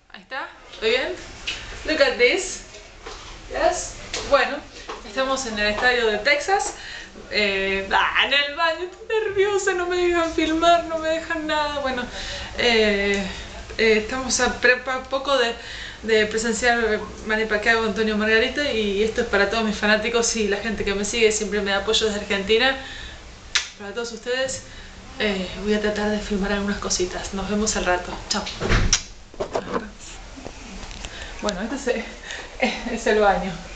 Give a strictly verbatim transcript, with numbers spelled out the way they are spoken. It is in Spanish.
Ahí está, ¿muy bien? Look at this. Yes. Bueno, estamos en el estadio de Texas. Eh, ah, en el baño, estoy nerviosa, no me dejan filmar, no me dejan nada. Bueno, eh, eh, estamos a, a poco de, de presenciar Manny Pacquiao, Antonio Margarito, y esto es para todos mis fanáticos y la gente que me sigue, siempre me da apoyo desde Argentina. Para todos ustedes, eh, voy a tratar de filmar algunas cositas. Nos vemos al rato. Chao. Bueno, este es, es el baño.